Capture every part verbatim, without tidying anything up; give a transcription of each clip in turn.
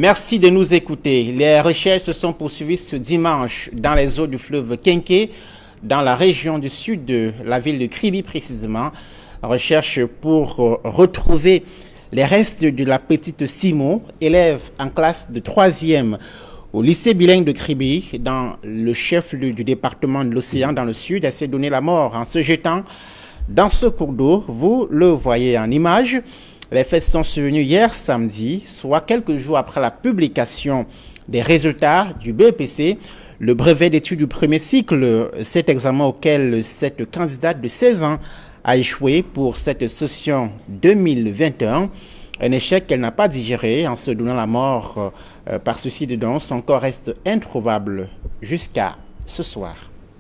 Merci de nous écouter. Les recherches se sont poursuivies ce dimanche dans les eaux du fleuve Kenké, dans la région du sud de la ville de Kribi précisément. Recherche pour retrouver les restes de la petite Simo, élève en classe de troisième au lycée bilingue de Kribi, dans le chef-lieu du département de l'Océan dans le sud. Elle s'est donné la mort en se jetant dans ce cours d'eau. Vous le voyez en image. Les faits sont survenus hier samedi, soit quelques jours après la publication des résultats du B E P C, le brevet d'études du premier cycle, cet examen auquel cette candidate de seize ans a échoué pour cette session deux mille vingt et un. Un échec qu'elle n'a pas digéré en se donnant la mort euh, par suicide. Donc son corps reste introuvable jusqu'à ce soir.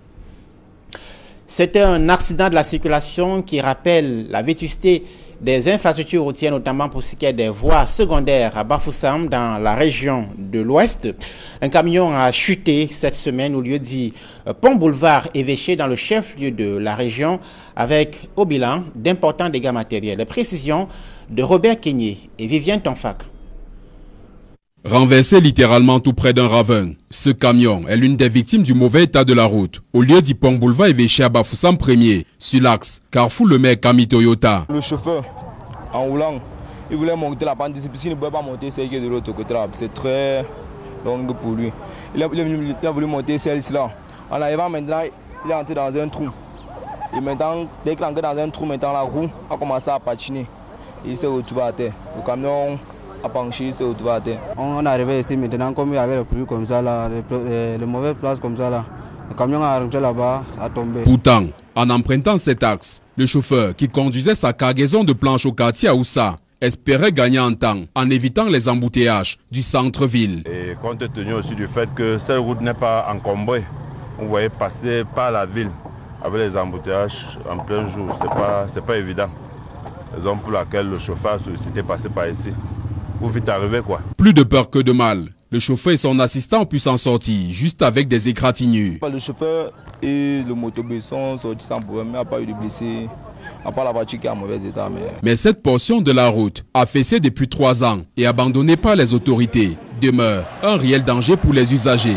C'est un accident de la circulation qui rappelle la vétusté des infrastructures routières, notamment pour ce qui est des voies secondaires à Bafoussam, dans la région de l'Ouest. Un camion a chuté cette semaine au lieu dit Pont Boulevard Évêché, dans le chef-lieu de la région, avec au bilan d'importants dégâts matériels. Les précisions de Robert Kenyé et Viviane Tonfak. Renversé littéralement tout près d'un ravin, ce camion est l'une des victimes du mauvais état de la route. Au lieu du Pont Boulevard Évêché à Bafoussam premier, sur l'axe Carrefour Le Maire Camille Toyota. Le chauffeur, en roulant, il voulait monter la pente, puisqu'il ne pouvait pas monter celle qui est de l'autre côté là. C'est très long pour lui. Il a, il a, il a voulu monter celle-ci là. En arrivant maintenant, il est entré dans un trou. Et maintenant, dès qu'il est entré dans un trou, maintenant la roue a commencé à patiner. Il s'est retrouvé à terre. Le camion a penché, il s'est retrouvé à terre. On est arrivé ici maintenant, comme il y avait le pluie comme ça, là, les, les mauvaises places comme ça, là. Le camion a rentré là-bas, ça a tombé. Pourtant, en empruntant cet axe, le chauffeur qui conduisait sa cargaison de planches au quartier Aoussa espérait gagner en temps en évitant les embouteillages du centre-ville. Et compte tenu aussi du fait que cette route n'est pas encombrée, vous voyez passer par la ville avec les embouteillages en plein jour, c'est pas, c'est pas évident. Raison pour laquelle le chauffeur a sollicité passer par ici. Pour vite arriver quoi. Plus de peur que de mal. Le chauffeur et son assistant ont pu s'en sortir, juste avec des égratignures. Le chauffeur et le motobus sont sortis sans problème, il n'y a pas eu de blessés. À part la voiture qui est en mauvais état. Mais... mais cette portion de la route, affaissée depuis trois ans et abandonnée par les autorités, demeure un réel danger pour les usagers.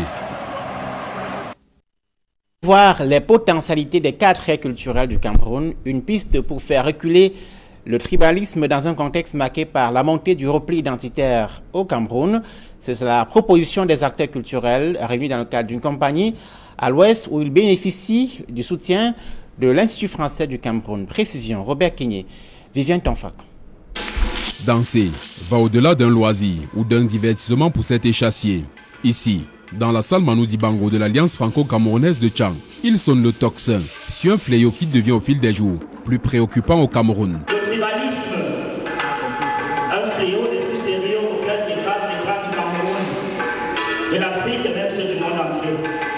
Voir les potentialités des quatre traits culturels du Cameroun, une piste pour faire reculer le tribalisme dans un contexte marqué par la montée du repli identitaire au Cameroun. C'est la proposition des acteurs culturels réunis dans le cadre d'une compagnie à l'Ouest où ils bénéficient du soutien de l'Institut français du Cameroun. Précision, Robert Kenyé, Viviane Tonfak. Danser va au-delà d'un loisir ou d'un divertissement pour cet échassier. Ici, dans la salle Manu Dibango de l'Alliance franco-camerounaise de Tchang, il sonne le tocsin sur un fléau qui devient au fil des jours plus préoccupant au Cameroun. Le tribalisme, un fléau des plus sérieux auquel s'écrasent les traces du Cameroun, de l'Afrique et même ceux du monde entier.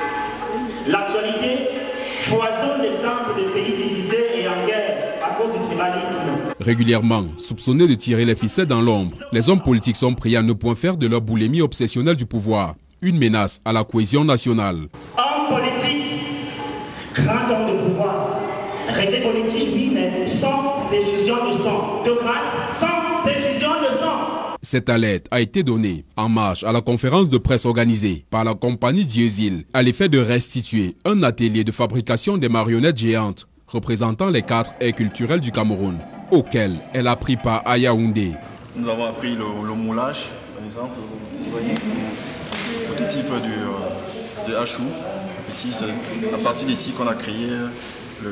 L'actualité foisonne d'exemples de pays divisés et en guerre à cause du tribalisme. Régulièrement soupçonnés de tirer les ficelles dans l'ombre, les hommes politiques sont priés à ne point faire de leur boulimie obsessionnelle du pouvoir une menace à la cohésion nationale. Homme politique, grand homme de pouvoir, réglé politique, oui, mais sans effusion de sang. De grâce, sans effusion de sang. Cette alerte a été donnée en marge à la conférence de presse organisée par la compagnie Dieusil à l'effet de restituer un atelier de fabrication des marionnettes géantes représentant les quatre aires culturelles du Cameroun, auquel elle a pris part à Yaoundé. Nous avons appris le, le moulage, par exemple, vous voyez, le prototype du, de Hachou. C'est à partir d'ici qu'on a créé le,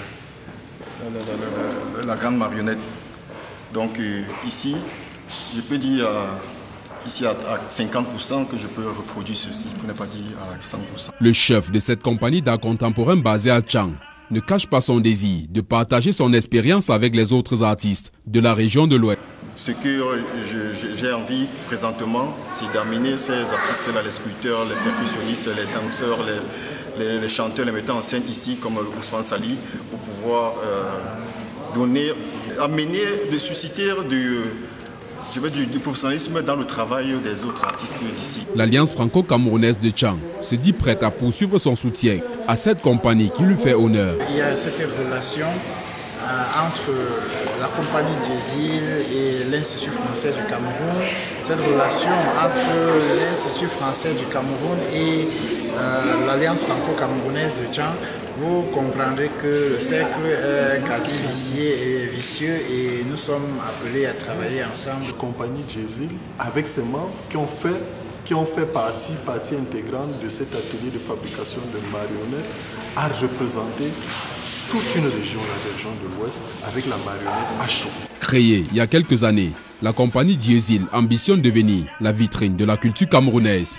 la, la, la, la grande marionnette. Donc euh, ici, je peux dire euh, ici à, à cinquante pour cent que je peux reproduire ceci, pour ne pas dire à cent pour cent. Le chef de cette compagnie d'art contemporain basée à Tchang ne cache pas son désir de partager son expérience avec les autres artistes de la région de l'Ouest. Ce que j'ai envie présentement, c'est d'amener ces artistes-là, les sculpteurs, les percussionnistes, les danseurs, les, les, les chanteurs, les metteurs en scène ici, comme Ousmane Sali, pour pouvoir euh, donner, amener, de susciter du, je veux, du, du professionnalisme dans le travail des autres artistes d'ici. L'Alliance franco-camerounaise de Tchang se dit prête à poursuivre son soutien à cette compagnie qui lui fait honneur. Il y a cette relation euh, entre la compagnie diesel et l'Institut français du Cameroun, cette relation entre l'Institut français du Cameroun et euh, l'Alliance franco-camerounaise de Tchang, vous comprendrez que le cercle est quasi vicieux et, vicieux et nous sommes appelés à travailler ensemble. La compagnie diesel, avec ses membres qui ont fait, qui ont fait partie, partie intégrante de cet atelier de fabrication de marionnettes, a représenté toute une région, la région de l'Ouest, avec la marionnette à chaud. Créée il y a quelques années, la compagnie diesel ambitionne devenir la vitrine de la culture camerounaise.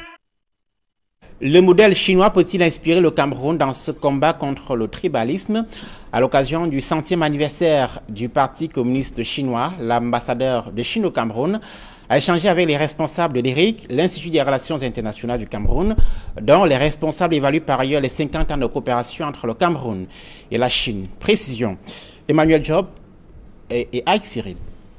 Le modèle chinois peut-il inspirer le Cameroun dans ce combat contre le tribalisme? À l'occasion du centième anniversaire du Parti communiste chinois, l'ambassadeur de Chine au Cameroun a échangé avec les responsables de l'I R I C, l'Institut des relations internationales du Cameroun, dont les responsables évaluent par ailleurs les cinquante ans de coopération entre le Cameroun et la Chine. Précision, Emmanuel Job et, et Ike Cyril.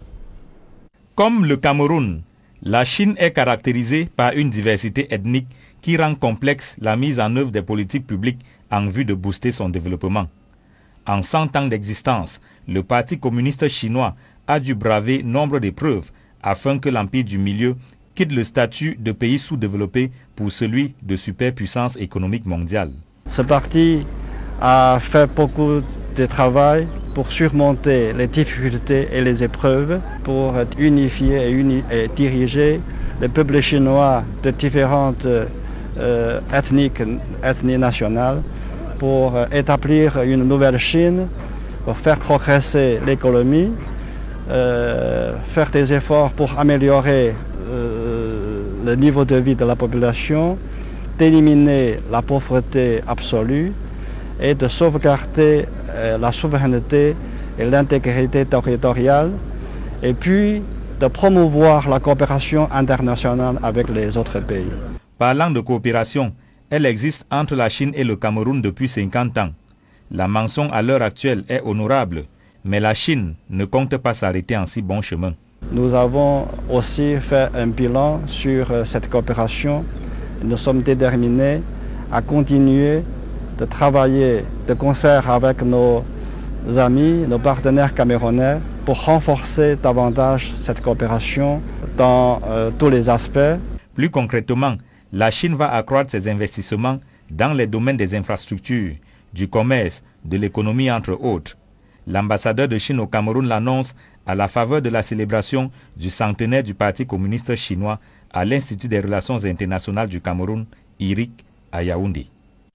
Comme le Cameroun, la Chine est caractérisée par une diversité ethnique qui rend complexe la mise en œuvre des politiques publiques en vue de booster son développement. En cent ans d'existence, le Parti communiste chinois a dû braver nombre d'épreuves afin que l'empire du milieu quitte le statut de pays sous-développé pour celui de superpuissance économique mondiale. Ce parti a fait beaucoup de travail pour surmonter les difficultés et les épreuves, pour unifier et, uni et diriger les peuples chinois de différentes euh, ethniques, ethnies nationales, pour euh, établir une nouvelle Chine, pour faire progresser l'économie, euh, faire des efforts pour améliorer euh, le niveau de vie de la population, d'éliminer la pauvreté absolue et de sauvegarder euh, la souveraineté et l'intégrité territoriale, et puis de promouvoir la coopération internationale avec les autres pays. Parlant de coopération, elle existe entre la Chine et le Cameroun depuis cinquante ans. La mention à l'heure actuelle est honorable, mais la Chine ne compte pas s'arrêter en si bon chemin. Nous avons aussi fait un bilan sur cette coopération. Nous sommes déterminés à continuer de travailler de concert avec nos amis, nos partenaires camerounais, pour renforcer davantage cette coopération dans euh, tous les aspects. Plus concrètement, la Chine va accroître ses investissements dans les domaines des infrastructures, du commerce, de l'économie entre autres. L'ambassadeur de Chine au Cameroun l'annonce à la faveur de la célébration du centenaire du Parti communiste chinois à l'Institut des relations internationales du Cameroun, I R I C, à Yaoundé.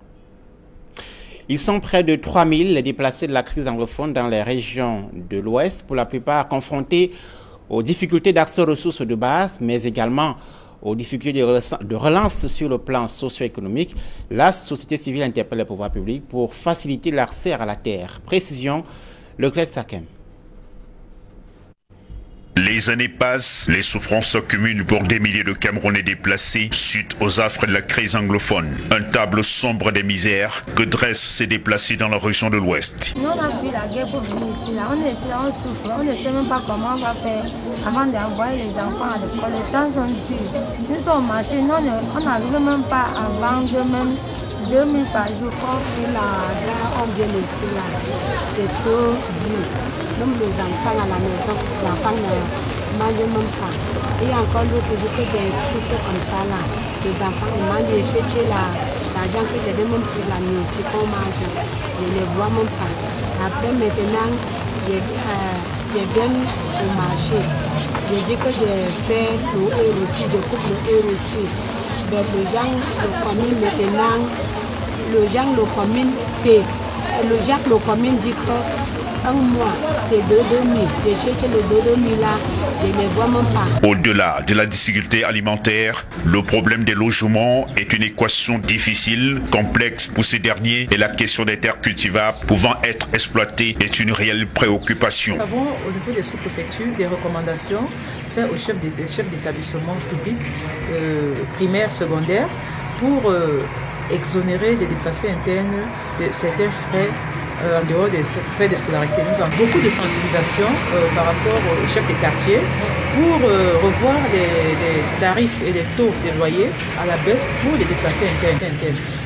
Ils sont près de trois mille les déplacés de la crise anglophone dans les régions de l'Ouest, pour la plupart confrontés aux difficultés d'accès aux ressources de base, mais également aux difficultés de relance sur le plan socio-économique. La société civile interpelle les pouvoirs publics pour faciliter l'accès à la terre. Précision, Leclerc Sakem. Les années passent, les souffrances s'accumulent pour des milliers de Camerounais déplacés suite aux affres de la crise anglophone. Un tableau sombre des misères que dressent ces déplacés dans la région de l'Ouest. Nous, on a vu la guerre pour venir ici. Là. On est ici, là, on souffre. On ne sait même pas comment on va faire avant d'envoyer les enfants à l'école. Les temps sont durs. Nous sommes marchés, nous, on n'arrive même pas à vendre même deux mille par jour. Quand on fait la gare, on vient ici. C'est trop dur. Même les enfants à la maison, les enfants ne mangent même pas. Et encore l'autre, j'ai fait des souffles comme ça là. Les enfants ils mangent, j'ai cherché l'argent que j'ai même pour la nourriture qu'on mange. Je ne les vois même pas. Après maintenant, je, euh, je viens au marché. Je dis que je fais le euro aussi, je coupe le euro aussi. Mais les gens, le commune maintenant, le gens, le commune paie. Le gens, le commune dit que un mois, c'est deux mille. Je cherche le deux mille là, je ne les vois même pas. Au-delà de la difficulté alimentaire, le problème des logements est une équation difficile, complexe pour ces derniers, et la question des terres cultivables pouvant être exploitées est une réelle préoccupation. Nous avons au niveau des sous-préfectures des recommandations faites aux chefs d'établissement publics, euh, primaires, secondaires, pour euh, exonérer les déplacés internes de certains frais Euh, en dehors des frais de scolarité. Nous avons beaucoup de sensibilisation euh, par rapport aux chefs des quartiers pour euh, revoir les, les tarifs et les taux des loyers à la baisse pour les déplacés internes.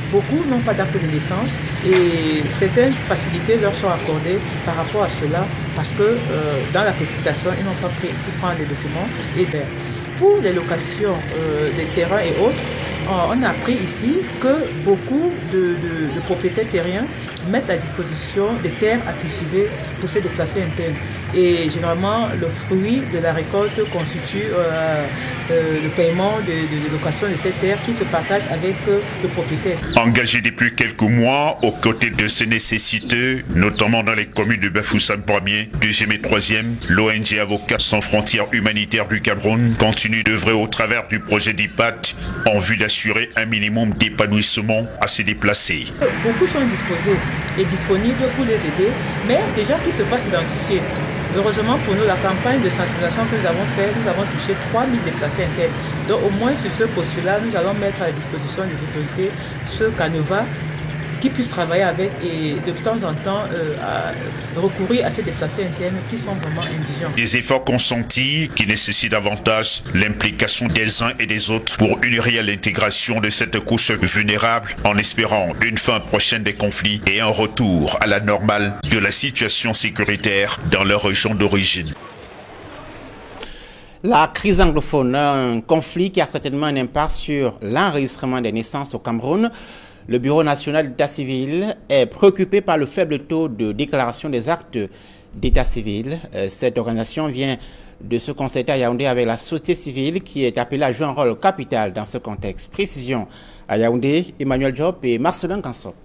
beaucoup n'ont pas d'acte de naissance et certaines facilités leur sont accordées par rapport à cela parce que euh, dans la précipitation, ils n'ont pas pu prendre les documents. Et bien, pour les locations euh, des terrains et autres, on a appris ici que beaucoup de, de, de propriétaires terriens mettent à disposition des terres à cultiver pour se déplacer internes. Et généralement, le fruit de la récolte constitue euh, euh, le paiement de, de, de location de ces terres qui se partagent avec euh, le propriétaire. Engagé depuis quelques mois aux côtés de ces nécessiteux, notamment dans les communes de Bafoussam premier, deuxième et troisième, l'O N G Avocats sans frontières humanitaires du Cameroun continue d'œuvrer au travers du projet d'I P A T en vue d'assurer un minimum d'épanouissement à ces déplacés. Beaucoup sont disposés et disponibles pour les aider, mais déjà qu'ils se fassent identifier. Heureusement pour nous, la campagne de sensibilisation que nous avons faite, nous avons touché trois mille déplacés internes. Donc au moins sur ce postulat, nous allons mettre à la disposition des autorités ce canevas qui puissent travailler avec et de temps en temps euh, à recourir à ces déplacés internes qui sont vraiment indigents. Des efforts consentis qui nécessitent davantage l'implication des uns et des autres pour une réelle intégration de cette couche vulnérable en espérant une fin prochaine des conflits et un retour à la normale de la situation sécuritaire dans leur région d'origine. La crise anglophone, un conflit qui a certainement un impact sur l'enregistrement des naissances au Cameroun. Le Bureau national d'état civil est préoccupé par le faible taux de déclaration des actes d'état civil. Cette organisation vient de se concerter à Yaoundé avec la société civile qui est appelée à jouer un rôle capital dans ce contexte. Précision à Yaoundé, Emmanuel Diop et Marcelin Kanso.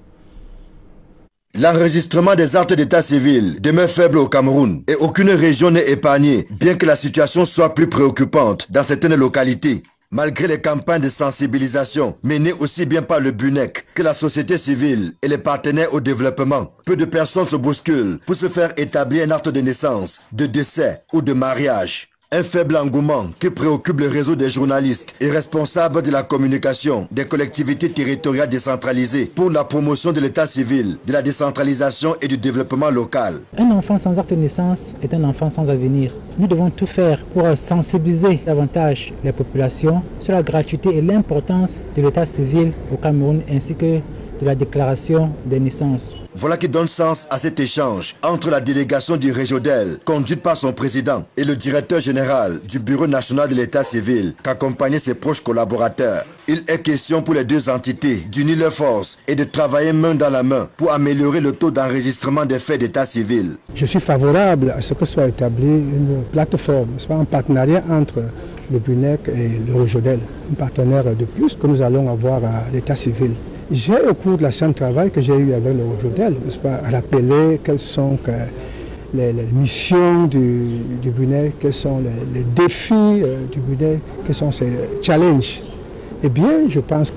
L'enregistrement des actes d'état civil demeure faible au Cameroun et aucune région n'est épargnée, bien que la situation soit plus préoccupante dans certaines localités. Malgré les campagnes de sensibilisation menées aussi bien par le B U N E C que la société civile et les partenaires au développement, peu de personnes se bousculent pour se faire établir un acte de naissance, de décès ou de mariage. Un faible engouement qui préoccupe le réseau des journalistes et responsables de la communication des collectivités territoriales décentralisées pour la promotion de l'état civil, de la décentralisation et du développement local. Un enfant sans acte de naissance est un enfant sans avenir. Nous devons tout faire pour sensibiliser davantage les populations sur la gratuité et l'importance de l'état civil au Cameroun ainsi que de la déclaration des naissances. Voilà qui donne sens à cet échange entre la délégation du Régional, conduite par son président, et le directeur général du Bureau national de l'état civil, qu'accompagnaient ses proches collaborateurs. Il est question pour les deux entités d'unir leurs forces et de travailler main dans la main pour améliorer le taux d'enregistrement des faits d'état civil. Je suis favorable à ce que soit établie une plateforme, un partenariat entre le B U N E C et le Régional, un partenaire de plus que nous allons avoir à l'état civil. J'ai, au cours de la séance de travail que j'ai eue avec le Régional, n'est-ce pas, rappelé quelles sont que les, les missions du, du B U N E C, quels sont les, les défis euh, du B U N E C, quels sont ses challenges. Eh bien, je pense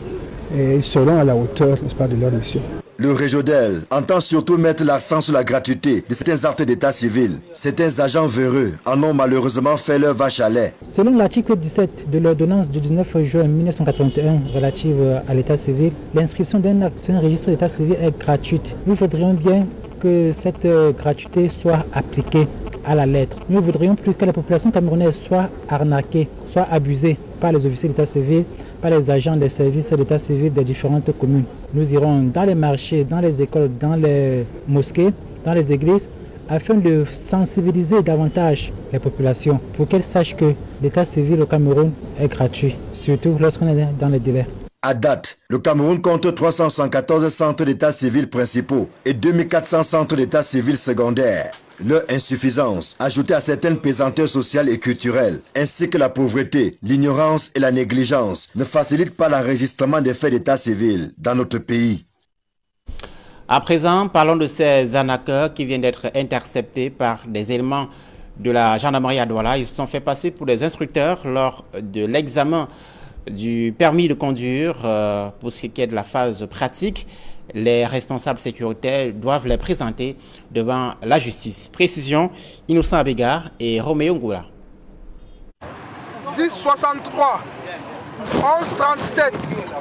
qu'ils seront à la hauteur, n'est-ce pas, de leur mission. Le Régional entend surtout mettre l'accent sur la gratuité de certains actes d'état civil. Certains agents véreux en ont malheureusement fait leur vache à lait. Selon l'article dix-sept de l'ordonnance du dix-neuf juin mille neuf cent quatre-vingt-un relative à l'état civil, l'inscription d'un acte sur un registre d'état civil est gratuite. Nous voudrions bien que cette gratuité soit appliquée à la lettre. Nous ne voudrions plus que la population camerounaise soit arnaquée, soit abusée par les officiers d'état civil, par les agents des services d'état civil des différentes communes. Nous irons dans les marchés, dans les écoles, dans les mosquées, dans les églises, afin de sensibiliser davantage les populations pour qu'elles sachent que l'état civil au Cameroun est gratuit, surtout lorsqu'on est dans les délais. À date, le Cameroun compte trois cent soixante-quatorze centres d'état civil principaux et deux mille quatre cents centres d'état civil secondaires. Leur insuffisance, ajoutée à certaines pesanteurs sociales et culturelles, ainsi que la pauvreté, l'ignorance et la négligence, ne facilitent pas l'enregistrement des faits d'état civil dans notre pays. À présent, parlons de ces arnaqueurs qui viennent d'être interceptés par des éléments de la gendarmerie à Douala. Ils se sont fait passer pour des instructeurs lors de l'examen du permis de conduire. Euh, pour ce qui est de la phase pratique, les responsables sécuritaires doivent les présenter devant la justice. Précision, Innocent Abega et Roméo Ngoula. dix soixante-trois, onze trente-sept.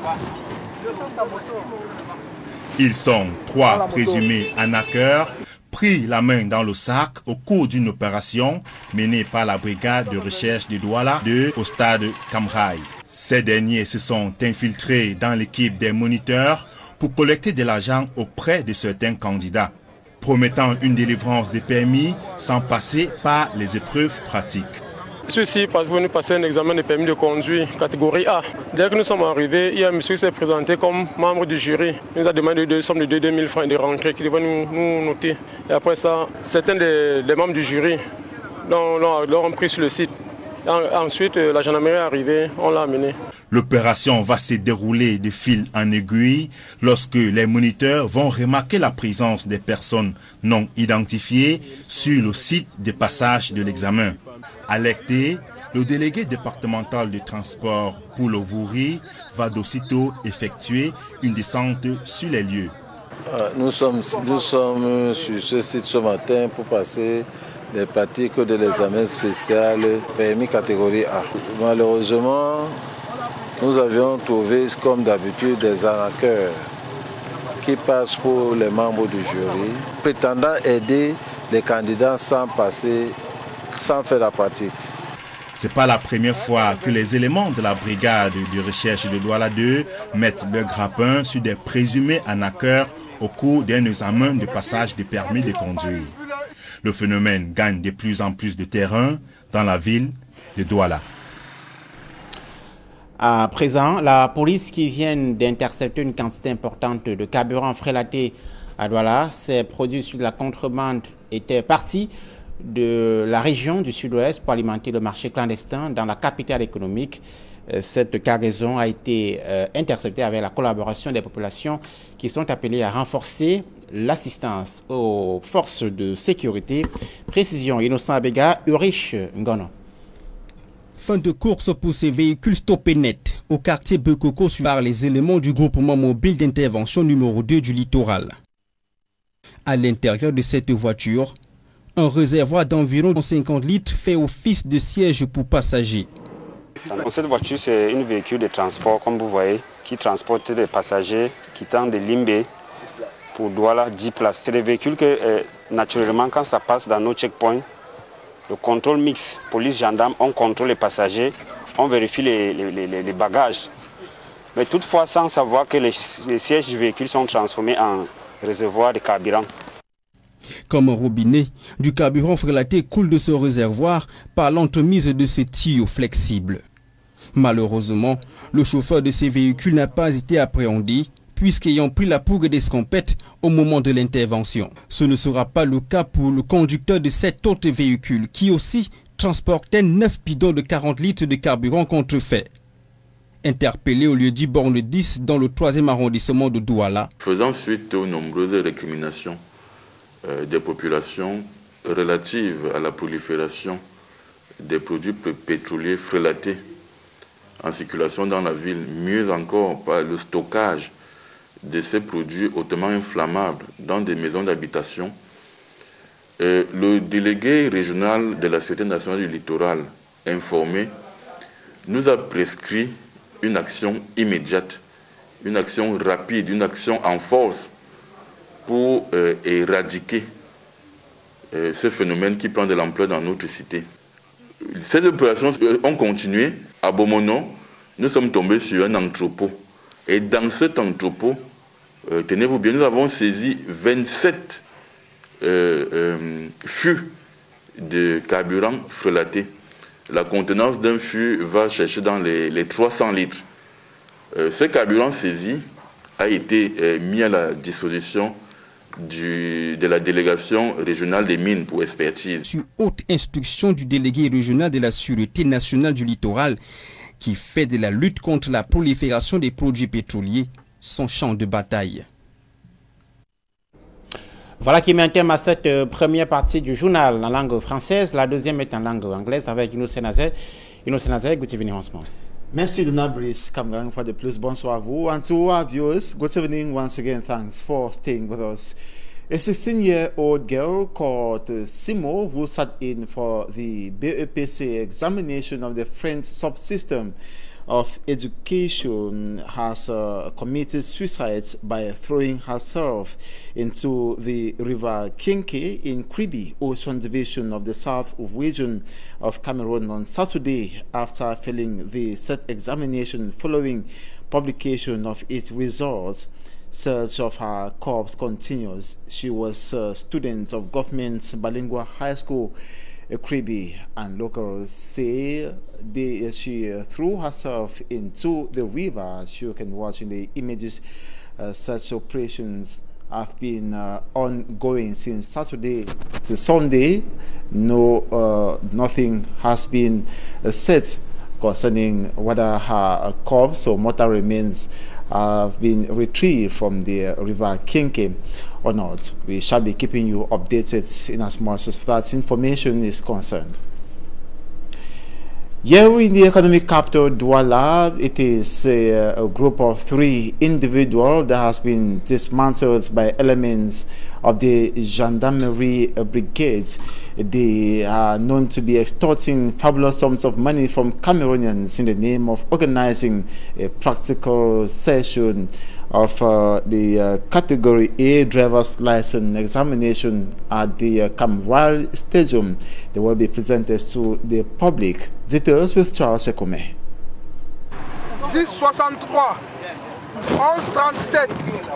Ils sont trois présumés arnaqueurs pris la main dans le sac au cours d'une opération menée par la brigade de recherche de Douala deux au stade Kamraï. Ces derniers se sont infiltrés dans l'équipe des moniteurs pour collecter de l'argent auprès de certains candidats, promettant une délivrance de permis sans passer par les épreuves pratiques. Ceci parce que nous passons un examen de permis de conduire catégorie A. Dès que nous sommes arrivés, il y a un monsieur qui s'est présenté comme membre du jury. Il nous a demandé de somme de deux mille francs de rentrée qu'il devait nous, nous noter. Et après ça, certains des, des membres du jury l'ont pris sur le site. Ensuite, la gendarmerie est arrivée, on l'a amené. L'opération va se dérouler de fil en aiguille lorsque les moniteurs vont remarquer la présence des personnes non identifiées sur le site de passage de l'examen. Alerté, le délégué départemental de transport pour le Vouri va d'aussitôt effectuer une descente sur les lieux. Nous sommes, nous sommes sur ce site ce matin pour passer les pratiques de l'examen spécial permis catégorie A. Malheureusement, nous avions trouvé, comme d'habitude, des arnaqueurs qui passent pour les membres du jury, prétendant aider les candidats sans passer, sans faire la pratique. Ce n'est pas la première fois que les éléments de la brigade de recherche de Douala deux mettent leur grappin sur des présumés arnaqueurs au cours d'un examen de passage de permis de conduire. Le phénomène gagne de plus en plus de terrain dans la ville de Douala. À présent, la police qui vient d'intercepter une quantité importante de carburant frélaté à Douala, ces produits sur la contrebande étaient partis de la région du sud-ouest pour alimenter le marché clandestin dans la capitale économique. Cette cargaison a été euh, interceptée avec la collaboration des populations qui sont appelées à renforcer l'assistance aux forces de sécurité. Précision, Innocent Abega, Urich Ngono. Fin de course pour ces véhicules stoppés net au quartier Bekoko par les éléments du groupement mobile d'intervention numéro deux du littoral. À l'intérieur de cette voiture, un réservoir d'environ cinquante litres fait office de siège pour passagers. Cette voiture, c'est un véhicule de transport, comme vous voyez, qui transporte des passagers quittant de Limbé pour Douala, dix places. C'est des véhicules que, euh, naturellement, quand ça passe dans nos checkpoints, le contrôle mixte, police, gendarme, on contrôle les passagers, on vérifie les, les, les, les bagages. Mais toutefois, sans savoir que les, les sièges du véhicule sont transformés en réservoir de carburant. Comme un robinet, du carburant frélaté coule de ce réservoir par l'entremise de ce tuyau flexible. Malheureusement, le chauffeur de ces véhicules n'a pas été appréhendé, puisqu'ayant pris la pourgue d'escampette au moment de l'intervention. Ce ne sera pas le cas pour le conducteur de cet autre véhicule, qui aussi transportait neuf bidons de quarante litres de carburant contrefait. Interpellé au lieu du borne dix dans le troisième arrondissement de Douala. Faisant suite aux nombreuses récriminations euh, des populations relatives à la prolifération des produits pétroliers frélatés en circulation dans la ville, mieux encore par le stockage de ces produits hautement inflammables dans des maisons d'habitation, euh, le délégué régional de la Sûreté nationale du littoral informé nous a prescrit une action immédiate, une action rapide, une action en force pour euh, éradiquer euh, ce phénomène qui prend de l'ampleur dans notre cité. Ces opérations ont continué. À Bomono, nous sommes tombés sur un entrepôt. Et dans cet entrepôt, euh, tenez-vous bien, nous avons saisi vingt-sept euh, euh, fûts de carburant frelaté. La contenance d'un fût va chercher dans les, les trois cents litres. Euh, ce carburant saisi a été euh, mis à la disposition du, de la délégation régionale des mines pour expertise. Sur haute instruction du délégué régional de la Sûreté nationale du littoral, qui fait de la lutte contre la prolifération des produits pétroliers son champ de bataille. Voilà qui met un terme à cette euh, première partie du journal en langue française. La deuxième est en langue anglaise avec Innocent Nazaire. Innocent Nazaire, good evening once more. Merci Donald Brice. Kamgang for the plus. Bonsoir à vous. And to our viewers, good evening once again. Thanks for staying with us. A sixteen-year-old girl called uh, Simo, who sat in for the B E P C examination of the French subsystem, of Education has uh, committed suicide by throwing herself into the river Kinke in Kribi, Ocean Division of the South region of Cameroon on Saturday after failing the set examination following publication of its results. Search of her corpse continues. She was a student of government bilingual high school, Kribi, and locals say they, she threw herself into the river. As you can watch in the images, uh, such operations have been uh, ongoing since Saturday to Sunday. No, uh, nothing has been uh, said concerning whether her corpse or mortal remains have been retrieved from the river Kinke or not. We shall be keeping you updated in as much as that information is concerned. Here in the economic capital, Douala, it is a, a group of three individuals that has been dismantled by elements of the gendarmerie brigades. They are known to be extorting fabulous sums of money from Cameroonians in the name of organizing a practical session of uh, the uh, Category A driver's license examination at the uh, Camral Stadium. They will be presented to the public. Details with Charles Ekome. dix soixante-trois, onze trente-sept.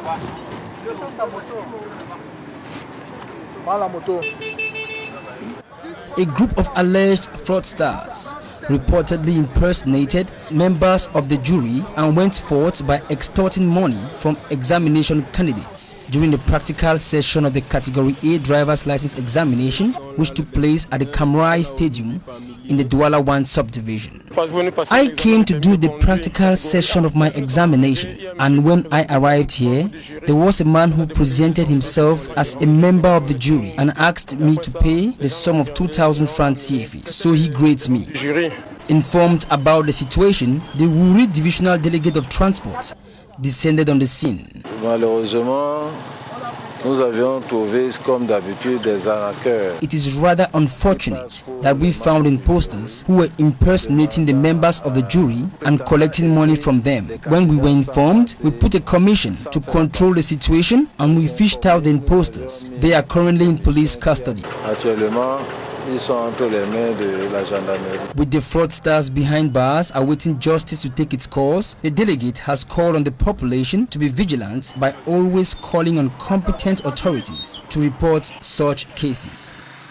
A group of alleged fraudsters reportedly impersonated members of the jury and went forth by extorting money from examination candidates during the practical session of the Category A driver's license examination, which took place at the Camrai Stadium in the Douala one subdivision. I came to do the practical session of my examination, and when I arrived here, there was a man who presented himself as a member of the jury and asked me to pay the sum of two thousand francs C F A, so he grades me. Informed about the situation, the Wuri Divisional Delegate of Transport descended on the scene. Malheureusement, nous avions trouvé, comme d'habitude, des arnaqueurs. It is rather unfortunate that we found imposters who were impersonating the members of the jury and collecting money from them. When we were informed, we put a commission to control the situation and we fished out the imposters. They are currently in police custody. Actuellement, ils sont entre les mains de la gendarmerie. With the fraudsters behind bars awaiting justice to take its course, the delegate has called on the population to be vigilant by always calling on competent authorities to report such cases.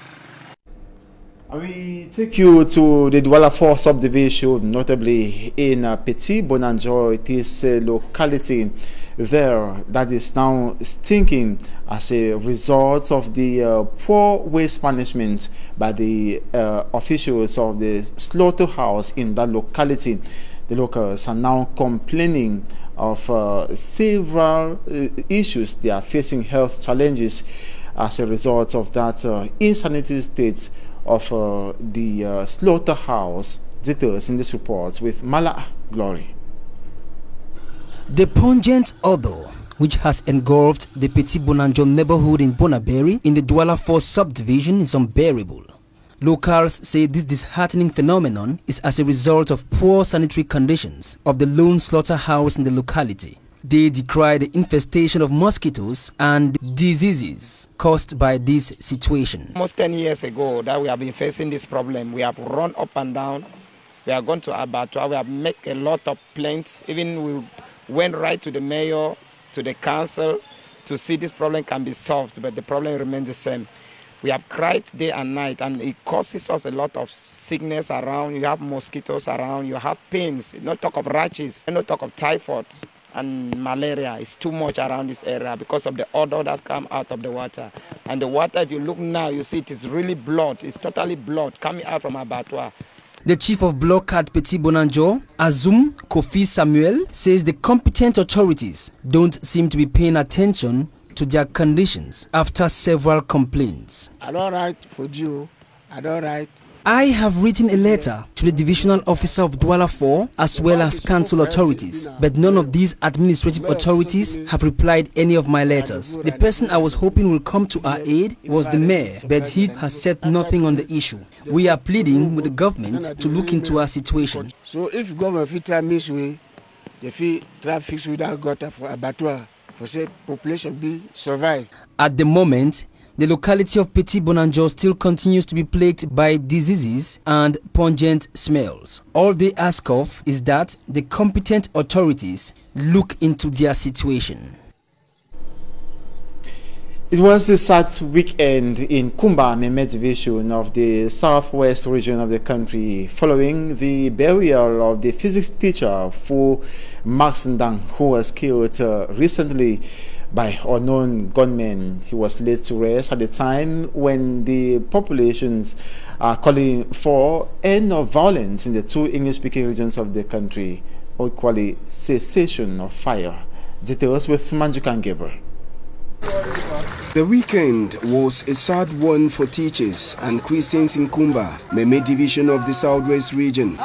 We take you to the Douala four subdivision, notably in uh, Petit Bonanjo. It is a locality there that is now stinking as a result of the uh, poor waste management by the uh, officials of the slaughterhouse in that locality. The locals are now complaining of uh, several uh, issues. They are facing health challenges as a result of that uh, insanity state of uh, the uh, slaughterhouse. Details in this report with Mala Glory. The pungent odor, which has engulfed the Petit Bonanjo neighborhood in Bonaberi in the Douala four subdivision, is unbearable. Locals say this disheartening phenomenon is as a result of poor sanitary conditions of the lone slaughterhouse in the locality. They decry the infestation of mosquitoes and diseases caused by this situation. Almost ten years ago that we have been facing this problem. We have run up and down. We have gone to Abattoir. We have made a lot of plaints. Even we went right to the mayor, to the council, to see this problem can be solved, but the problem remains the same. We have cried day and night, and it causes us a lot of sickness around. You have mosquitoes around, you have pains, no talk of rashes, no talk of typhoid and malaria. Is too much around this area because of the odor that comes out of the water. And the water, if you look now, you see it is really blood. It's totally blood coming out from Abattoir. The chief of block at Petit Bonanjo, Azum Kofi Samuel, says the competent authorities don't seem to be paying attention to their conditions after several complaints. I don't write for Gio, I don't write I have written a letter to the divisional officer of Douala four as well as council authorities, but none of these administrative authorities have replied any of my letters. The person I was hoping will come to our aid was the mayor, but he has said nothing on the issue. We are pleading with the government to look into our situation. So if government fit try miss way, they fit try fix without gutter for abattoir, for say population be survive. At the moment, the locality of Petit Bonanjo still continues to be plagued by diseases and pungent smells. All they ask of is that the competent authorities look into their situation. It was a sad weekend in Kumba, Meme division of the southwest region of the country, following the burial of the physics teacher Fu Max Ndang, who was killed uh, recently by unknown gunmen. He was laid to rest at the time when the populations are calling for end of violence in the two English-speaking regions of the country, or equally cessation of fire. Details with Simanjukan Gabriel. The weekend was a sad one for teachers and Christians in Kumba, Meme division of the southwest region.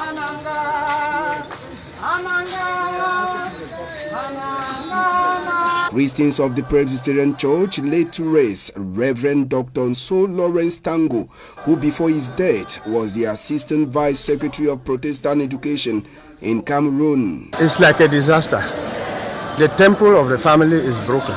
Christians of the Presbyterian Church laid to rest Reverend Doctor Nso Lawrence Tango, who before his death was the Assistant Vice Secretary of Protestant Education in Cameroon. It's like a disaster. The temple of the family is broken.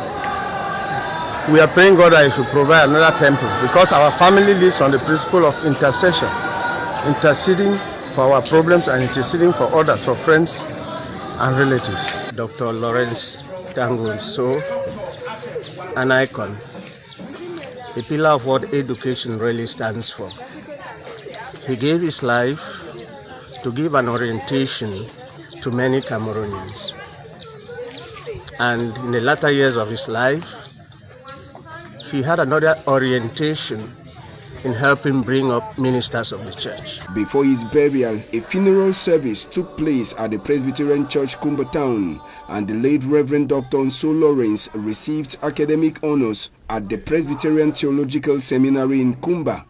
We are praying God that He should provide another temple, because our family lives on the principle of intercession, interceding for our problems and interceding for others, for friends and relatives. Doctor Lawrence Tango Nso, an icon, a pillar of what education really stands for. He gave his life to give an orientation to many Cameroonians. And in the latter years of his life, he had another orientation in helping bring up ministers of the church. Before his burial, a funeral service took place at the Presbyterian Church Kumba Town, and the late Reverend Doctor Nso Lawrence received academic honors at the Presbyterian Theological Seminary in Kumba.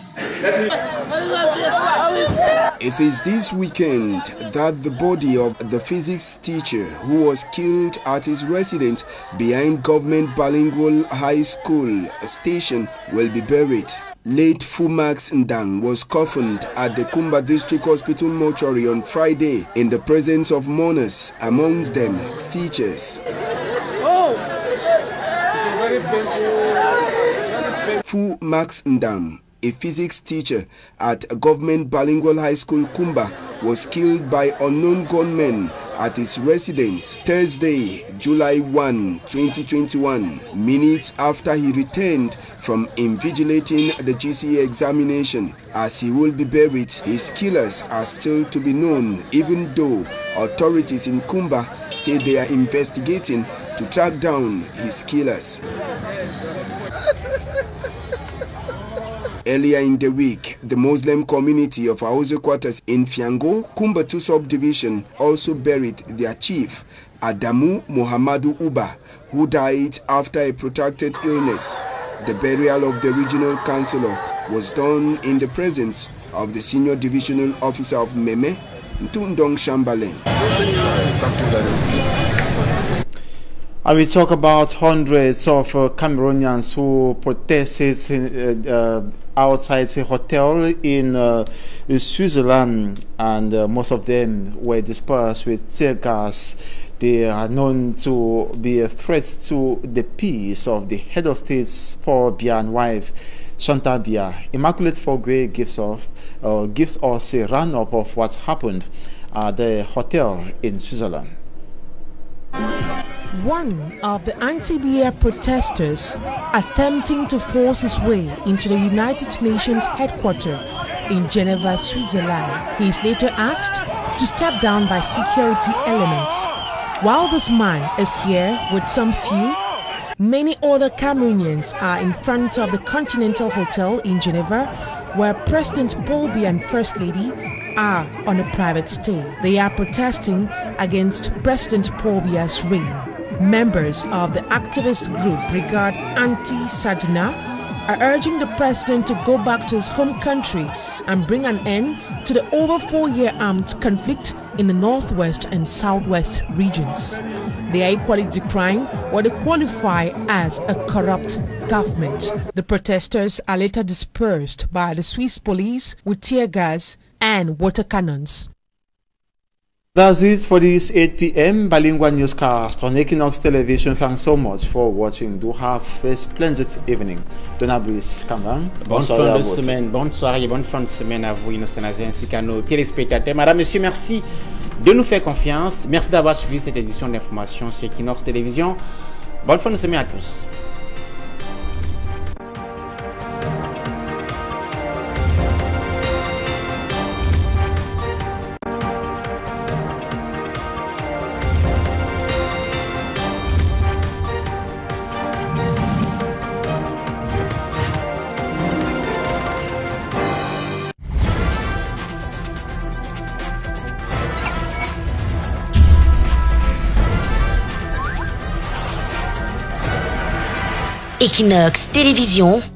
It is this weekend that the body of the physics teacher who was killed at his residence behind Government Bilingual High School station will be buried. Late Fumax Ndang was coffined at the Kumba District Hospital mortuary on Friday in the presence of mourners, amongst them teachers. Fumax Ndang, a physics teacher at Government Bilingual High School Kumba, was killed by unknown gunmen at his residence Thursday, July first, twenty twenty-one, minutes after he returned from invigilating the G C E examination. As he will be buried, his killers are still to be known, even though authorities in Kumba say they are investigating to track down his killers. Earlier in the week, the Muslim community of Aoze quarters in Fiango, Kumba two subdivision, also buried their chief, Adamu Muhammadu Uba, who died after a protracted illness. The burial of the regional councillor was done in the presence of the senior divisional officer of Meme, Ntundong Shambalen. And we talk about hundreds of uh, Cameroonians who protested in, uh, uh, outside a hotel in uh, Switzerland, and uh, most of them were dispersed with tear gas. They are known to be a threat to the peace of the head of state's Paul Biya and wife, Chantal Biya. Immaculate Fogwe gives, off, uh, gives us a roundup of what happened at the hotel in Switzerland. One of the anti-Biya protesters attempting to force his way into the United Nations headquarters in Geneva, Switzerland. He is later asked to step down by security elements. While this man is here with some few, many other Cameroonians are in front of the Continental Hotel in Geneva, where President Paul Biya and First Lady are on a private stay. They are protesting against President Paul Biya's reign. Members of the activist group Brigade Anti-Sadina are urging the president to go back to his home country and bring an end to the over four-year armed conflict in the northwest and southwest regions. They are equally decrying what they qualify as a corrupt government. The protesters are later dispersed by the Swiss police with tear gas and water cannons. That's it for this eight p m bilingual newscast on Equinox Television. Thanks so much for watching. Do have a splendid evening. Donna Brice Kambam. Bonne fin de semaine, bonne soirée et bonne fin de semaine à vous, Innocent Nazé, ainsi qu'à nos téléspectateurs. Madame, Monsieur, merci de nous faire confiance. Merci d'avoir suivi cette édition d'information sur Equinox Télévision. Bonne fin de semaine à tous. Equinox Télévision,